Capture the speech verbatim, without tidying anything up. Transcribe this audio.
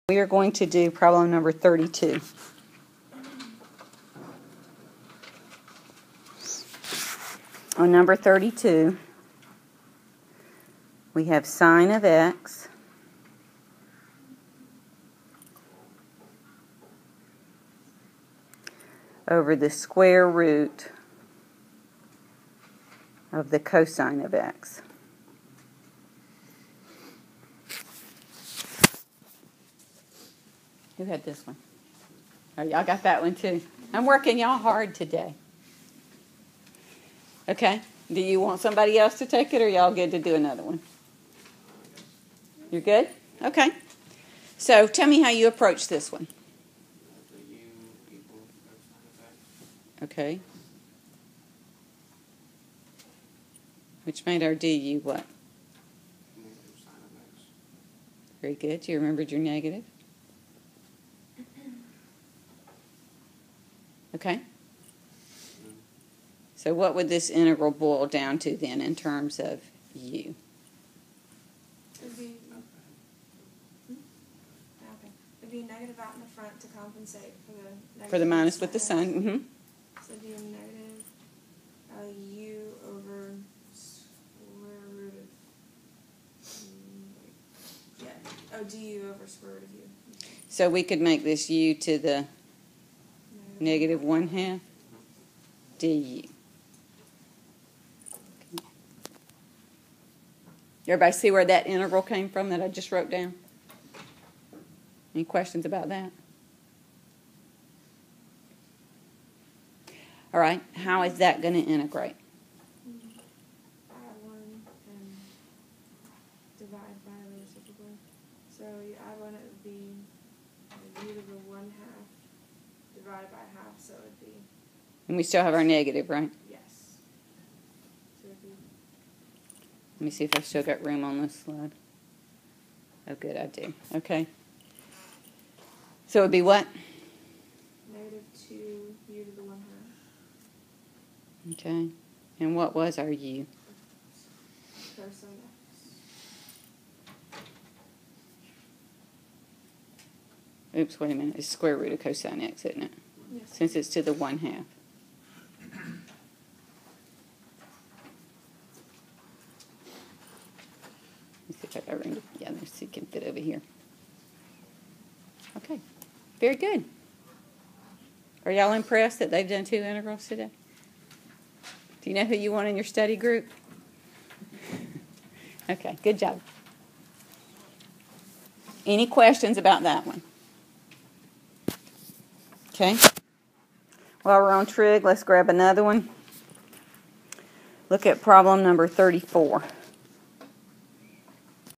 We are going to do problem number thirty-two. On number thirty-two, we have sine of x over the square root of the cosine of x. Who had this one? Oh, y'all got that one too. I'm working y'all hard today. Okay. Do you want somebody else to take it, or y'all good to do another one? You're good? Okay. So tell me how you approach this one. Okay. Which made our du what? Very good. You remembered your negative? Okay. So what would this integral boil down to then in terms of u? It'd be, okay. It'd be negative out in the front to compensate for the negative. For the minus with the sign. Mm-hmm. So it'd be a negative uh, u over square root of, mm, yeah, oh, du over square root of u. So we could make this u to the negative, negative one half du. Everybody see where that integral came from that I just wrote down? Any questions about that? All right, how is that going to integrate? Add one and divide by the reciprocal. So you add one, it would be u to the one half divided by half, so it would be... And we still have our negative, right? Yes. So it would be... Let me see if I've still got room on this slide. Oh, good, I do. Okay. So it would be what? Negative two u to the one half. Okay. And what was our u? Cosine x. Oops, wait a minute. It's square root of cosine x, isn't it? Yes. Since it's to the one half. Let's see if I got room. Yeah, let's see if it can fit over here. Okay. Very good. Are y'all impressed that they've done two integrals today? Do you know who you want in your study group? Okay, good job. Any questions about that one? Okay. While we're on trig, let's grab another one. Look at problem number thirty-four.